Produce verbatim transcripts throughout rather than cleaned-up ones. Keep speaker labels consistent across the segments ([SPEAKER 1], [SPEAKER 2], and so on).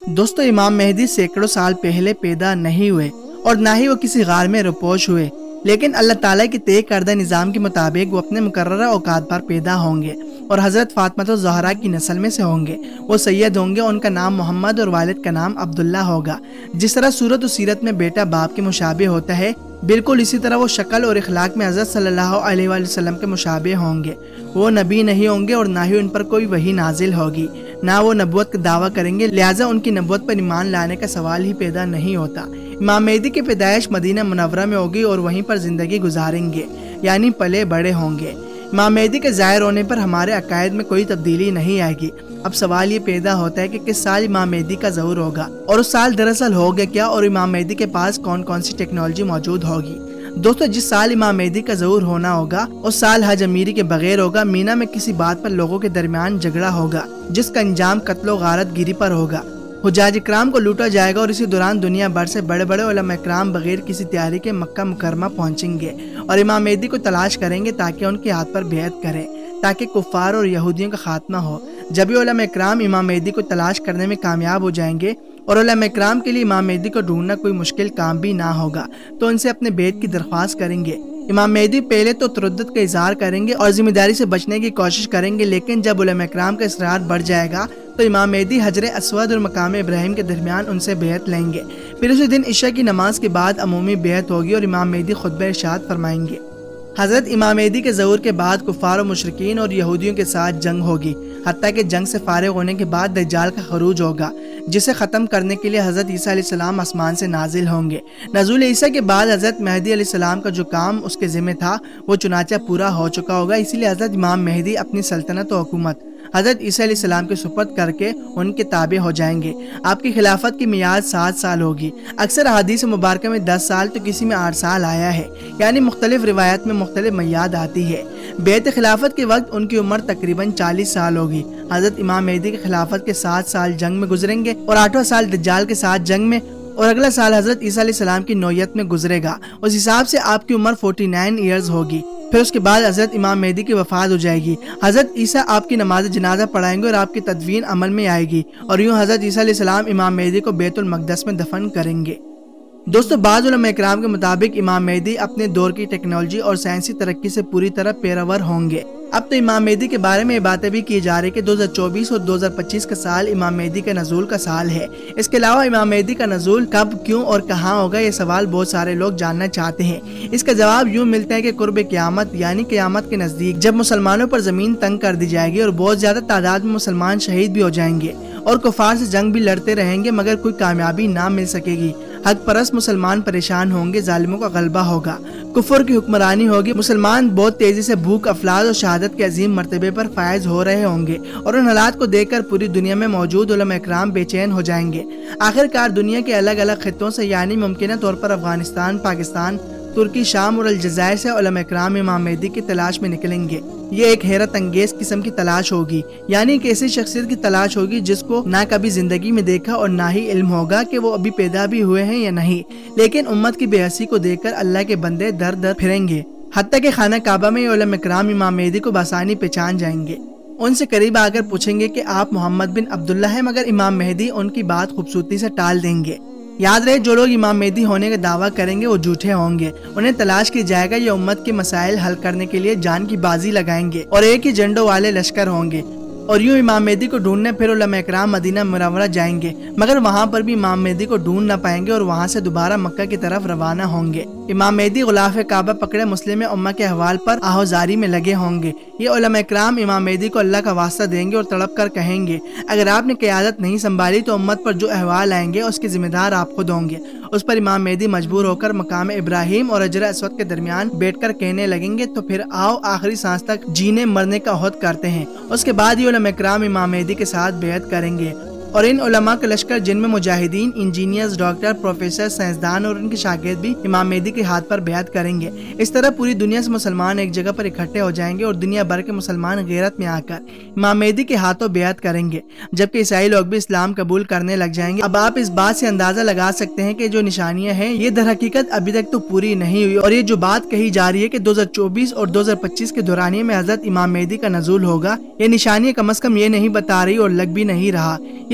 [SPEAKER 1] دوستو امام مہدی سینکڑوں سال پہلے پیدا نہیں ہوئے اور نہ ہی وہ کسی غار میں روپوش ہوئے، لیکن اللہ تعالیٰ کے طے کردہ نظام کے مطابق وہ اپنے مقررہ اوقات پر پیدا ہوں گے اور حضرت فاطمہ الزہرا کی نسل میں سے ہوں گے۔ وہ سید ہوں گے، ان کا نام محمد اور والد کا نام عبداللہ ہوگا۔ جس طرح صورت و سیرت میں بیٹا باپ کے مشابہ ہوتا ہے، بالکل اسی طرح وہ شکل اور اخلاق میں حضرت صلی اللہ علیہ وآلہ وسلم کے مشابہ ہوں گے۔ وہ نبی نہیں ہوں گے اور نہ ہی ان پر کوئی وحی نازل ہوگی، نہ وہ نبوت کا دعویٰ کریں گے، لہٰذا ان کی نبوت پر ایمان لانے کا سوال ہی پیدا نہیں ہوتا۔ امام مہدی کی پیدائش مدینہ منورہ میں ہوگی اور وہیں پر زندگی گزاریں گے، یعنی پلے بڑے ہوں گے۔ امام مہدی کے ظاہر ہونے پر ہمارے عقائد میں کوئی تبدیلی نہیں آئے گی۔ اب سوال یہ پیدا ہوتا ہے کہ کس سال امام مہدی کا ظہور ہوگا اور اس سال دراصل ہوگا کیا، اور امام مہدی کے پاس کون کون سی ٹیکنالوجی موجود ہوگی۔ دوستو جس سال امام مہدی کا ظہور ہونا ہوگا اس سال حج امیری کے بغیر ہوگا۔ مینا میں کسی بات پر لوگوں کے درمیان جھگڑا ہوگا جس کا انجام قتل و غارت گیری پر ہوگا۔ حجاج اکرام کو لوٹا جائے گا اور اسی دوران دنیا بھر سے بڑے بڑے علماء اکرام بغیر کسی تیاری کے مکہ مکرمہ پہنچیں گے اور امام مہدی کو تلاش کریں گے تاکہ ان کے ہاتھ پر بیعت کریں، تاکہ کفار اور یہودیوں کا خاتمہ ہو۔ جب یہ علماء اکرام امام مہدی کو تلاش کرنے میں کامیاب ہو جائیں گے اور علماء اکرام کے لیے امام مہدی کو ڈھونڈنا کوئی مشکل کام بھی نہ ہوگا تو ان سے اپنے بیعت کی درخواست کریں گے۔ امام مہدی پہلے تو تردد کا اظہار کریں گے اور ذمہ داری سے بچنے کی کوشش کریں گے، لیکن جب علماء اکرام کا اصرار بڑھ جائے گا تو امام مہدی حجر اسود اور مقام ابراہیم کے درمیان ان سے بیعت لیں گے۔ پھر اسی دن عشاء کی نماز کے بعد عمومی بیعت ہوگی اور امام مہدی خطبہ ارشاد فرمائیں گے۔ حضرت امام مہدی کے ظہور کے بعد کفار و مشرکین اور یہودیوں کے ساتھ جنگ ہوگی، حتیٰ کہ جنگ سے فارغ ہونے کے بعد دجال کا خروج ہوگا، جسے ختم کرنے کے لیے حضرت عیسیٰ علیہ السلام آسمان سے نازل ہوں گے۔ نزول عیسیٰ کے بعد حضرت مہدی علیہ السلام کا جو کام اس کے ذمہ تھا وہ چنانچہ پورا ہو چکا ہوگا، اسی لیے حضرت امام مہدی اپنی سلطنت و حکومت حضرت عیسیٰ علیہ السلام کے سپرد کر کے ان کے تابع ہو جائیں گے۔ آپ کی خلافت کی میعاد سات سال ہوگی۔ اکثر احادیث مبارکہ میں دس سال تو کسی میں آٹھ سال آیا ہے، یعنی مختلف روایات میں مختلف میعاد آتی ہے۔ بیعت خلافت کے وقت ان کی عمر تقریباً چالیس سال ہوگی۔ حضرت امام مہدی کی خلافت کے سات سال جنگ میں گزریں گے اور آٹھواں سال دجال کے ساتھ جنگ میں، اور اگلا سال حضرت عیسیٰ علیہ السلام کی نوعیت میں گزرے گا۔ اس حساب سے آپ کی عمر انچاس ایئرز ہوگی۔ پھر اس کے بعد حضرت امام مہدی کی وفات ہو جائے گی۔ حضرت عیسیٰ آپ کی نماز جنازہ پڑھائیں گے اور آپ کی تدفین عمل میں آئے گی، اور یوں حضرت عیسیٰ علیہ السلام امام مہدی کو بیت المقدس میں دفن کریں گے۔ دوستو بعض علماء اکرام کے مطابق امام مہدی اپنے دور کی ٹیکنالوجی اور سائنسی ترقی سے پوری طرح پیراور ہوں گے۔ اب تو امام مہدی کے بارے میں یہ باتیں بھی کی جا رہی کہ دو ہزار چوبیس اور دو ہزار پچیس کا سال امام مہدی کے نزول کا سال ہے۔ اس کے علاوہ امام مہدی کا نزول کب، کیوں اور کہاں ہوگا، یہ سوال بہت سارے لوگ جاننا چاہتے ہیں۔ اس کا جواب یوں ملتا ہے کہ قرب قیامت، یعنی قیامت کے نزدیک جب مسلمانوں پر زمین تنگ کر دی جائے گی اور بہت زیادہ تعداد میں مسلمان شہید بھی ہو جائیں گے اور کفار سے جنگ بھی لڑتے رہیں گے مگر کوئی کامیابی نہ مل سکے گی، حق پرست مسلمان پریشان ہوں گے، ظالموں کا غلبہ ہوگا، کفر کی حکمرانی ہوگی، مسلمان بہت تیزی سے بھوک، افلاس اور شہادت کے عظیم مرتبے پر فائز ہو رہے ہوں گے، اور ان حالات کو دیکھ کر پوری دنیا میں موجود علماء اکرام بے چین ہو جائیں گے۔ آخر کار دنیا کے الگ الگ خطوں سے، یعنی ممکنہ طور پر افغانستان، پاکستان، ترکی، شام اور الجزائر سے علماء اکرام امام مہدی کی تلاش میں نکلیں گے۔ یہ ایک حیرت انگیز قسم کی تلاش ہوگی، یعنی ایک ایسی شخصیت کی تلاش ہوگی جس کو نہ کبھی زندگی میں دیکھا اور نہ ہی علم ہوگا کہ وہ ابھی پیدا بھی ہوئے ہیں یا نہیں، لیکن امت کی بے حسی کو دیکھ کر اللہ کے بندے در در پھریں گے، حتیٰ کہ خانہ کعبہ میں علماء اکرام امام مہدی کو بآسانی پہچان جائیں گے۔ ان سے قریب آ کر پوچھیں گے کہ آپ محمد بن عبداللہ ہیں، مگر امام مہدی ان کی بات خوبصورتی سے ٹال دیں گے۔ یاد رہے جو لوگ امام مہدی ہونے کا دعویٰ کریں گے وہ جھوٹے ہوں گے، انہیں تلاش کی جائے گا، یہ امت کے مسائل حل کرنے کے لیے جان کی بازی لگائیں گے اور ایک ہی جھنڈوں والے لشکر ہوں گے، اور یوں امام مہدی کو ڈھونڈنے پھر علماء اکرام مدینہ منورہ جائیں گے، مگر وہاں پر بھی امام مہدی کو ڈھونڈ نہ پائیں گے اور وہاں سے دوبارہ مکہ کی طرف روانہ ہوں گے۔ امام مہدی غلاف کعبہ پکڑے مسلم امہ کے احوال پر آہوزاری میں لگے ہوں گے۔ یہ علماء اکرام امام مہدی کو اللہ کا واسطہ دیں گے اور تڑپ کر کہیں گے، اگر آپ نے قیادت نہیں سنبھالی تو امت پر جو احوال آئیں گے اس کے ذمہ دار آپ خود ہوں گے۔ اس پر امام مہدی مجبور ہو کر مقام ابراہیم اور حجر اسود کے درمیان بیٹھ کر کہنے لگیں گے، تو پھر آؤ آخری سانس تک جینے مرنے کا عہد کرتے ہیں۔ اس کے بعد یہ علماء اکرام امام مہدی کے ساتھ بیعت کریں گے، اور ان علماء کا لشکر جن میں مجاہدین، انجینئرز، ڈاکٹر، پروفیسر، سائنسدان اور ان کے شاگرد بھی امام مہدی کے ہاتھ پر بیعت کریں گے۔ اس طرح پوری دنیا سے مسلمان ایک جگہ پر اکٹھے ہو جائیں گے اور دنیا بھر کے مسلمان غیرت میں آ کر امام مہدی کے ہاتھوں بیعت کریں گے، جبکہ عیسائی لوگ بھی اسلام قبول کرنے لگ جائیں گے۔ اب آپ اس بات سے اندازہ لگا سکتے ہیں کہ جو نشانیاں ہیں یہ در حقیقت ابھی تک تو پوری نہیں ہوئی، اور یہ جو بات کہی جا رہی ہے کہ دو ہزار چوبیس اور دو ہزار پچیس کے دورانیے میں حضرت امام مہدی کا نزول ہوگا، یہ نشانیاں کم از کم یہ نہیں بتا رہی اور لگ بھی نہیں رہا۔ یہ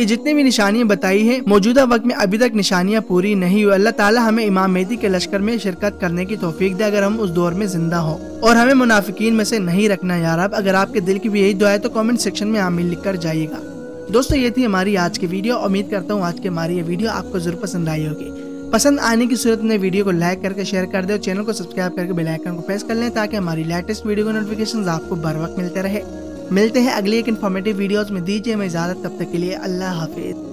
[SPEAKER 1] جتنی بھی نشانیاں بتائی ہیں موجودہ وقت میں ابھی تک نشانیاں پوری نہیں ہوئی۔ اللہ تعالی ہمیں امام مہدی کے لشکر میں شرکت کرنے کی توفیق دے اگر ہم اس دور میں زندہ ہوں، اور ہمیں منافقین میں سے نہیں رکھنا یا رب۔ اگر آپ کے دل کی بھی یہی دعا ہے تو کامنٹ سیکشن میں آمین لکھ کر جائیے گا۔ دوستو یہ تھی ہماری آج کی ویڈیو، امید کرتا ہوں آج کی ہماری یہ ویڈیو آپ کو ضرور پسند آئی ہوگی۔ پسند آنے کی صورت میں ویڈیو کو لائک کر کے شیئر کر دیں اور چینل کو سبسکرائب کر کے بیل آئیکن کو پریس کر لیں تاکہ ہماری لیٹسٹ ویڈیو کے نوٹیفیکیشنز آپ کو بر وقت ملتے رہے۔ ملتے ہیں اگلی ایک انفارمیٹیو ویڈیوز میں، دیجیے میں اجازت، تب تک کے لیے اللہ حافظ۔